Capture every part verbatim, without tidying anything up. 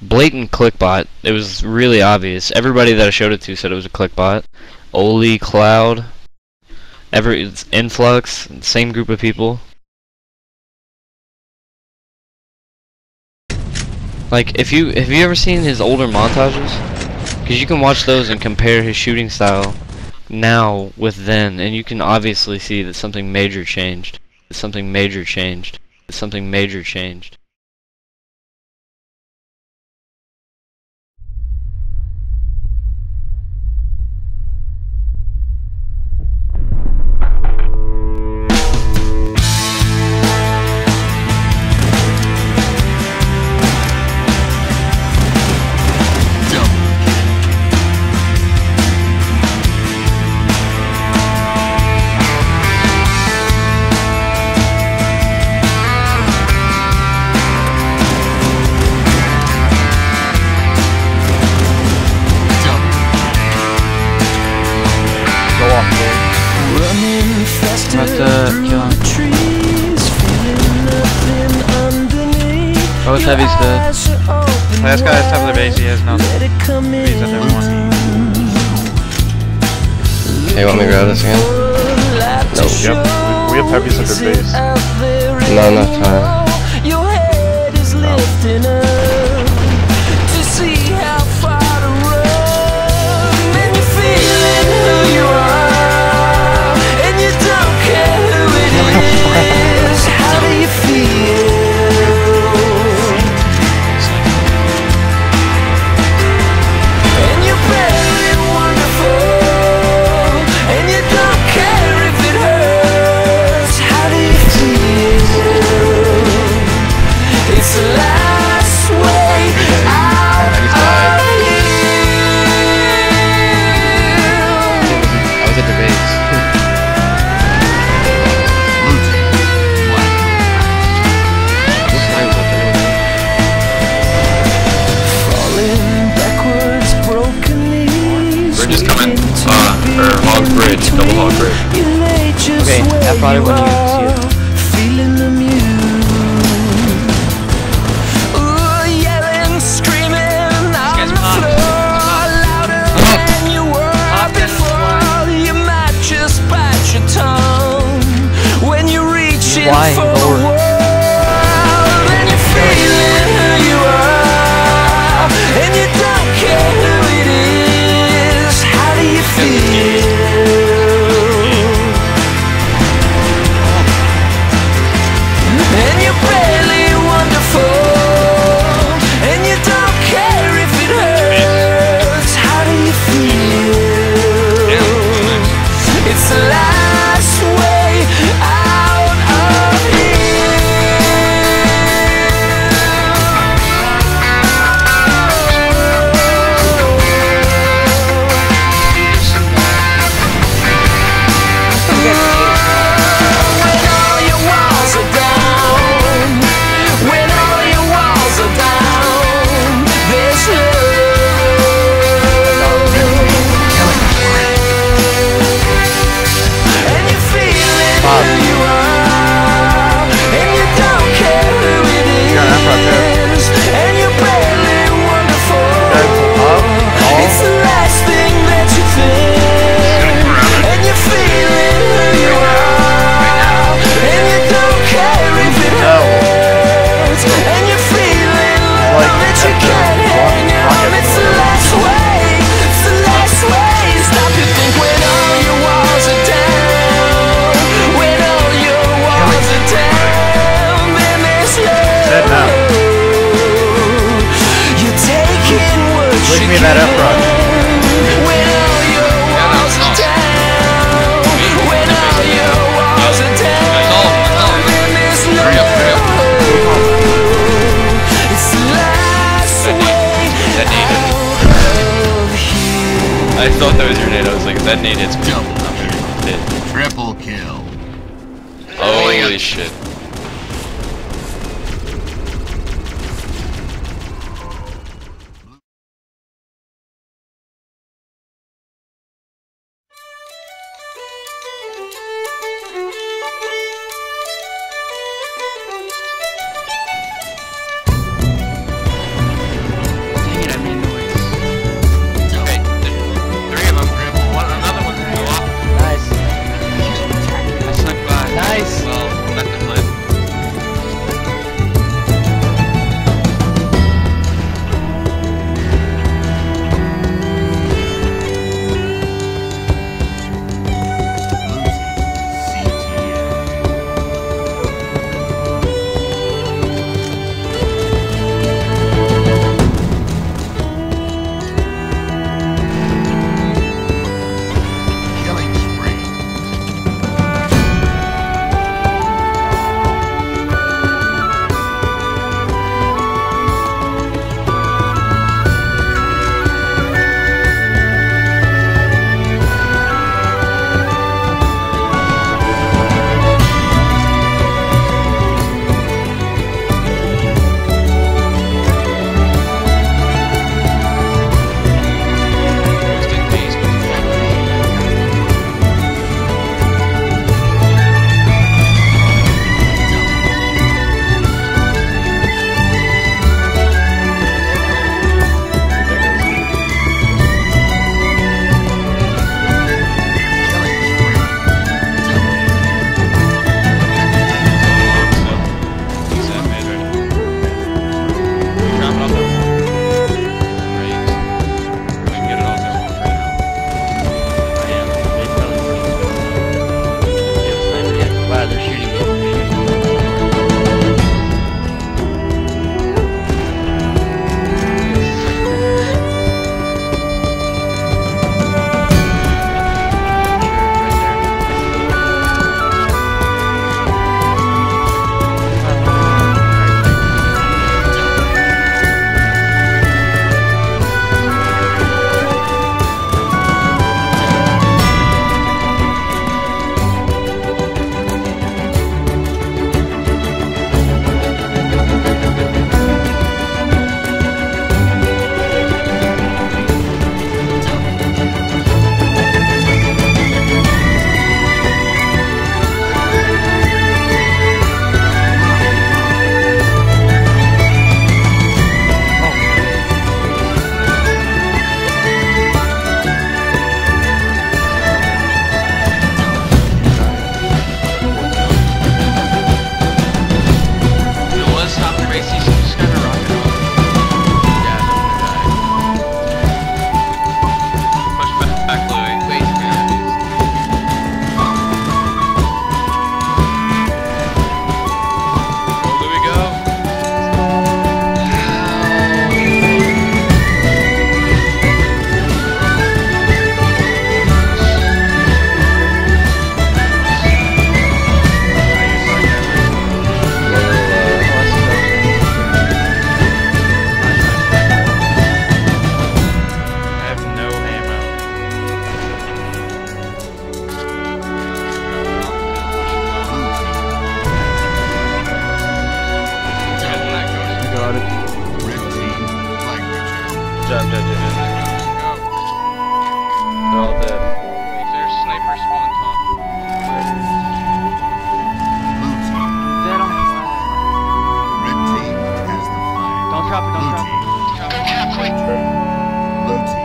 blatant clickbot. It was really obvious. Everybody that I showed it to said it was a clickbot. Oli, Cloud, every it's Influx, same group of people. Like, if you have you ever seen his older montages? Because you can watch those and compare his shooting style now with then, and you can obviously see that something major changed. That something major changed. That something major changed. I'm about to kill him. Oh, it's Heavy's dead. Last guy is top of the base, he has nothing. He's at everyone. Hey, you want me to grab this again? No. Yep. We have Heavy's at their base. Not enough time. Oh. Hog bridge, double hog bridge. Okay, that probably when you see it. Why? Lower. Give me that up rush. Hurry up, hurry up. That needed. I thought that was your nade. I was like, that nade hits me. Triple kill. Holy shit. job, Judge. They're all dead. Is there a sniper spawn top? Blue team. Dead on flag. Red team has the flag. Don't drop it, don't Blue drop team. Blue team.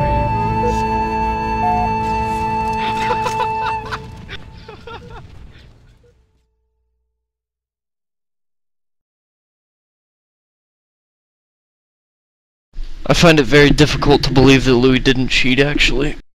I find it very difficult to believe that Louis didn't cheat, actually.